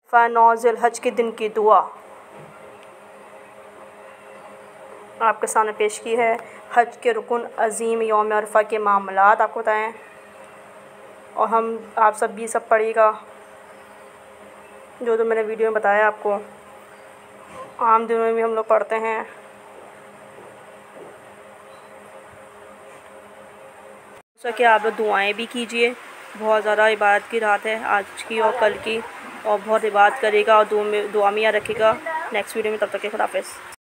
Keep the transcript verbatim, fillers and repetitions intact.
नौ ज़िलहज के दिन की दुआ आपके सामने पेश की है। हज के रुकन अज़ीम यौम अरफ़ा के मामलात आपको बताएँ और हम आप सब भी सब पढ़िएगा जो तो मैंने वीडियो में बताया आपको। आम दिनों में भी हम लोग पढ़ते हैं। जैसा कि आप लोग दुआएँ भी कीजिए। बहुत ज़्यादा इबादत की रात है आज की और कल की, और बहुत इबादत करेगा और दुआ में दुआ में याद रखिएगा। नेक्स्ट वीडियो में, तब तक के खुदा हाफ़िज़।